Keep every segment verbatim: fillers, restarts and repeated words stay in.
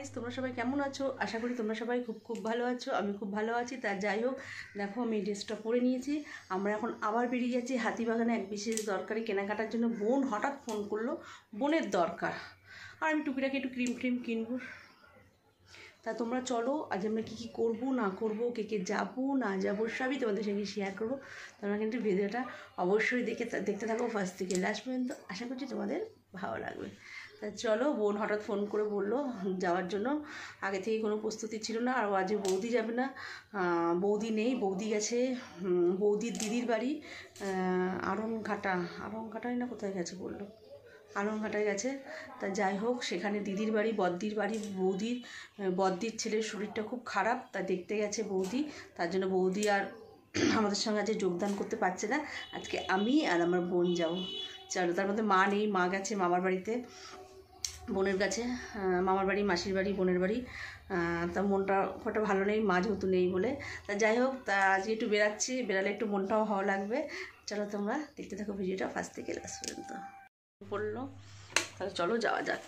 তোমরা সবাই কেমন আছো? আশা করি তোমরা সবাই খুব খুব ভালো আছো। আমি খুব ভালো আছি। তা যাই হোক, দেখো আমি ড্রেসটা পরে নিয়েছি। আমরা এখন আবার বেরিয়ে যাচ্ছি হাতিবাগানে এক বিশেষ দরকারি কেনাকাটার জন্য। বোন হঠাৎ ফোন করলো, বোনের দরকার, আর আমি টুকিটাকি একটু ক্রিম ট্রিম কিনবো। তা তোমরা চলো, আজ আমরা কী কী করবো না করবো, কে কে যাবো না যাবো সবই তোমাদের সঙ্গে শেয়ার করবো। তোমরা কিন্তু ভিডিওটা অবশ্যই দেখে দেখতে থাকো ফার্স্ট থেকে লাস্ট পর্যন্ত। আশা করছি তোমাদের ভালো লাগবে। তা চলো, বোন হঠাৎ ফোন করে বললো যাওয়ার জন্য। আগে থেকে কোনো প্রস্তুতি ছিল না। আর আজকে বৌদি যাবে না, বৌদি নেই, বৌদি গেছে বৌদির দিদির বাড়ি আড়ংঘাটা আড়ংঘাটাই না কোথায় গেছে বললো, আড়ংঘাটায় গেছে। তা যাই হোক, সেখানে দিদির বাড়ি, বদ্দির বাড়ি, বৌদির বদ্দির ছেলের শরীরটা খুব খারাপ, তা দেখতে গেছে বৌদি। তার জন্য বৌদি আর আমাদের সঙ্গে আজকে যোগদান করতে পারছে না। আজকে আমি আর আমার বোন যাব। চলো, তার মধ্যে মা নেই, মা গেছে মামার বাড়িতে, বোনের কাছে, মামার বাড়ি, মাসির বাড়ি, বোনের বাড়ি। তা মনটা খুবটা ভালো নেই, মা যেহেতু নেই বলে। তা যাই হোক, তা আজকে একটু বেরাচ্ছি, বেরালে একটু মনটাও ভালো লাগবে। চলো তোমরা দেখতে থাকো ভিডিওটা ফার্স্ট থেকে লাস্ট পর্যন্ত। পড়লো, তাহলে চলো যাওয়া যাক।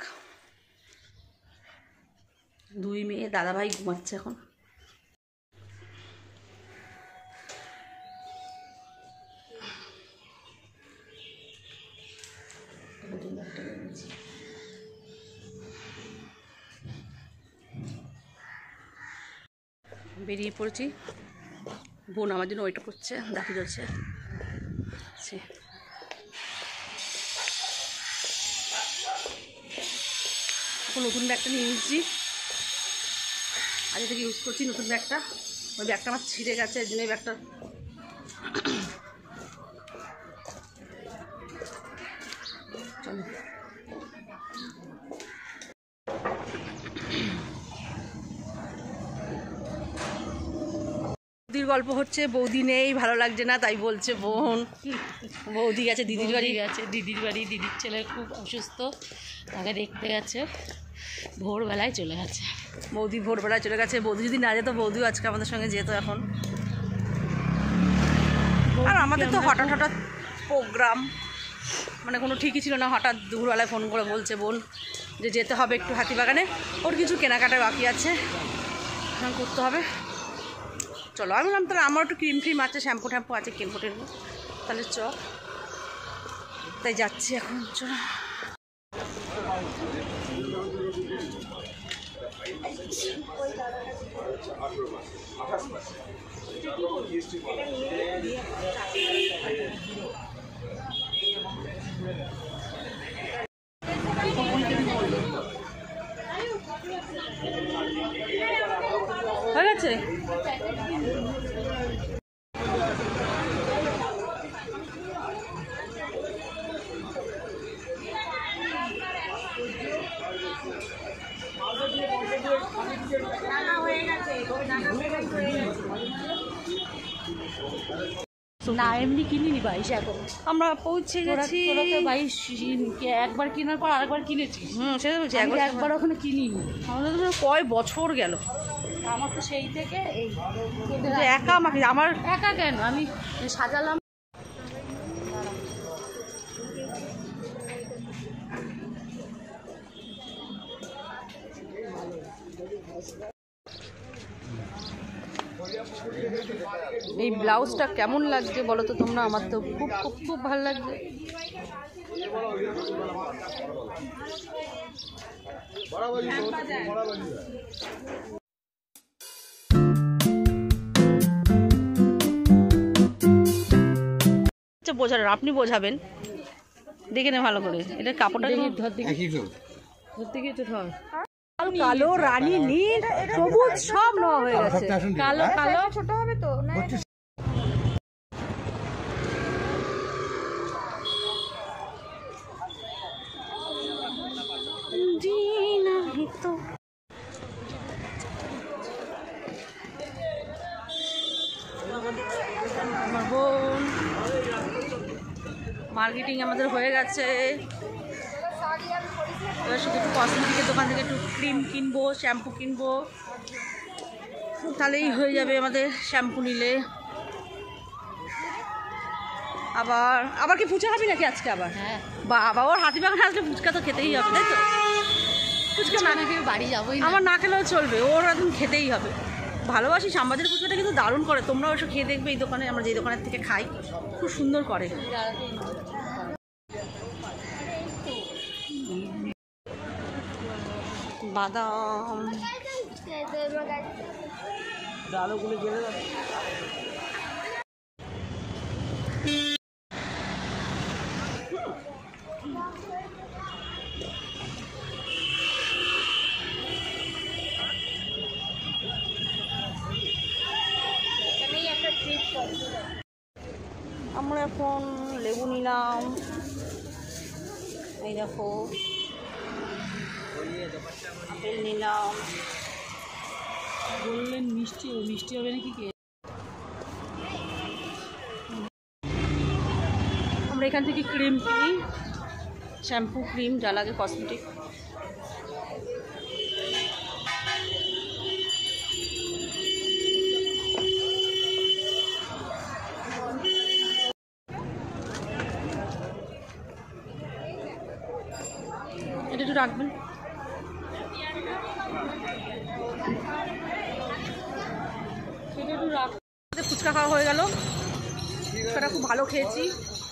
দুই মেয়ে, দাদাভাই ঘুমাচ্ছে এখন। বেরিয়ে পড়েছি, বোন আমার জন্য ওয়েট করছে, দেখা যাচ্ছে। এখন নতুন ব্যাগটা নিয়ে নিচ্ছি, আগে থেকে ইউজ করছি নতুন ব্যাগটা। ওই ব্যাগটা আমার ছিঁড়ে গেছে, এই জন্য এই ব্যাগটা চলো। বৌদির গল্প হচ্ছে, বৌদি নেই, ভালো লাগছে না, তাই বলছে বোন। বৌদি গেছে দিদির বাড়ি, গেছে দিদির বাড়ি, দিদির ছেলে খুব অসুস্থ, তাকে দেখতে গেছে, ভোরবেলায় চলে গেছে। বৌদি ভোরবেলায় চলে গেছে। বৌদি যদি না যেত, বৌদিও আজকে আমাদের সঙ্গে যেত এখন। আর আমাদের তো হঠাৎ হঠাৎ প্রোগ্রাম, মানে কোনো ঠিকই ছিল না। হঠাৎ দুপুরবেলায় ফোন করে বলছে বোন যে যেতে হবে একটু হাতিবাগানে, ওর কিছু কেনাকাটা বাকি আছে, করতে হবে। চলো, আমি বললাম তাহলে আমার একটু ক্রিম ট্রিম আছে, শ্যাম্পু ট্যাম্পু আছে, কিনবো টেনবো, তাহলে চ। তাই যাচ্ছি এখন, চলো। হয়ে গেছে? না এমনি কিনিনি বাইশ, এখন আমরা পৌঁছে গেছি। বাইশ একবার কেনার পর আরেকবার কিনেছি। হুম, সেটা বলছি, একবার একবার ওখানে কিনিনি। আমাদের তো কয় বছর গেল। আমার তো সেই থেকে এই একা আমাকে, আমার একা কেন, আমি সাজালাম। এই ব্লাউজটা কেমন লাগছে বলো তো তোমরা? আমার তো খুব খুব খুব ভালো লাগছে। বোঝাবেন, আপনি বোঝাবেন, দেখে নে ভালো করে। এটা কাপড়টা কালো, রানী, নীল, সবুজ সব নেওয়া হয়ে গেছে। কালো কালো ছোট হবে তো না? আমার বোন মার্কেটিং আমাদের হয়ে গেছে। এবার শুধু একটু কসমেটিকের দোকান থেকে একটু ক্রিম কিনবো, শ্যাম্পু কিনবো, তাহলেই হয়ে যাবে আমাদের। শ্যাম্পু নিলে আবার আবার কি ফুচকা খাবি নাকি আজকে আবার? হ্যাঁ বাবা, ওর হাতিবাগানে আসলে ফুচকা তো খেতেই হবে, তাই তো? ফুচকা না খেয়ে বাড়ি যাবোই। আমার না খেলেও চলবে, ওর এখন খেতেই হবে। ভালোবাসি শ্যামবাজার ফুচকাটা, কিন্তু দারুণ করে। তোমরাও এসে খেয়ে দেখবে এই দোকানে, আমরা যেই দোকানের থেকে খাই খুব সুন্দর করে। বাদাম ডালগুলো গেলে যাবে। আমরা এখন লেবু নিলাম, এই দেখো আপেল নিলাম। বললেন মিষ্টি হবে, মিষ্টি হবে নাকি কে? আমরা এখান থেকে ক্রিম কিনি, শ্যাম্পু ক্রিম যা লাগে কসমেটিক। এটা একটু রাখবেন। সেটা একটু রাখ। ফুচকা খাওয়া হয়ে গেল, ফুচকাটা খুব ভালো খেয়েছি।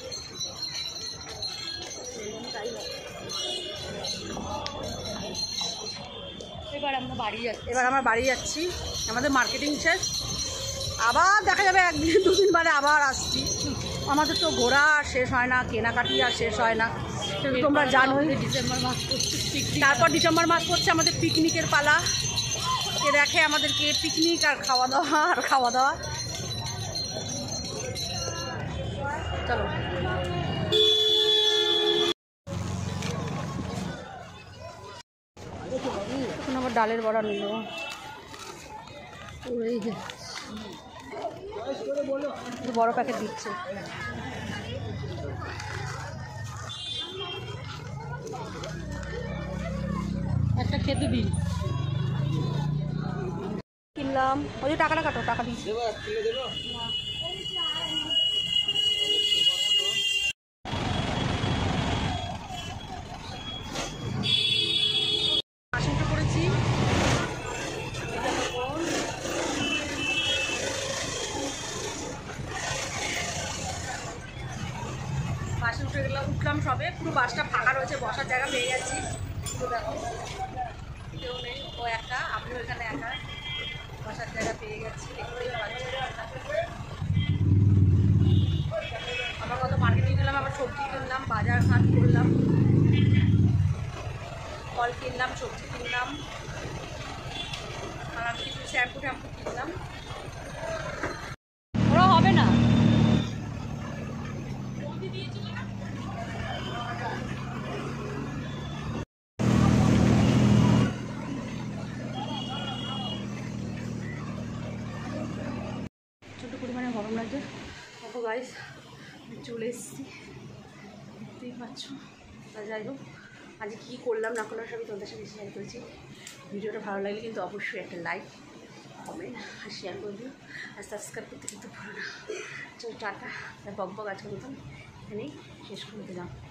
এবার আমরা বাড়ি যাচ্ছি। এবার আমরা বাড়ি যাচ্ছি, আমাদের মার্কেটিং শেষ। আবার দেখা যাবে একদিন দুদিন বাদে আবার আসছি। আমাদের তো ঘোরা আর শেষ হয় না, কেনাকাটি আর শেষ হয় না, কিন্তু তোমরা জানোই। ডিসেম্বর মাস করছে পিকনিক, তারপর ডিসেম্বর মাস করছে আমাদের পিকনিকের পালা। কে দেখে আমাদেরকে পিকনিক আর খাওয়া দাওয়া আর খাওয়া দাওয়া। চলো এখন আবার ডালের বড়া নিল। বড় প্যাকেট দিচ্ছে। একটা খেতে দিন। কিনলাম, ওই যে টাকাটা কাটো, টাকা দিচ্ছি। আসনটা করেছি, বাসে উঠে গেলাম, উঠলাম সবে। পুরো বাসটা ফাঁকা রয়েছে, বসার জায়গা পেয়ে গেছি। তো দেখো কেউ নেই, ও একা, আমিও এখানে একা, বসার জায়গা পেয়ে গেছি। দেখতেই পাচ্ছি। আবার কত মার্কেটিং গেলাম, আবার সবজি কিনলাম, বাজার হাট করলাম, ফল কিনলাম, সবজি কিনলাম, আর আমি কিছু শ্যাম্পু ট্যাম্পু কিনলাম। ওরা হবে না। ছোটো পরিমাণে গরম লাগছে। দেখো গাইস, চলে এসেছি, দেখতেই পাচ্ছ। তা যাই হোক, আজ কী করলাম না করলাম সবই তোমাদের সাথে শেয়ার করেছি। ভিডিওটা ভালো লাগলে কিন্তু অবশ্যই একটা লাইক, কমেন্ট আর শেয়ার করে দিও, আর সাবস্ক্রাইব করতে কিন্তু ভুলো না। চলো টাটা, বক বক আজকের মতন এখানেই শেষ করে দিলাম।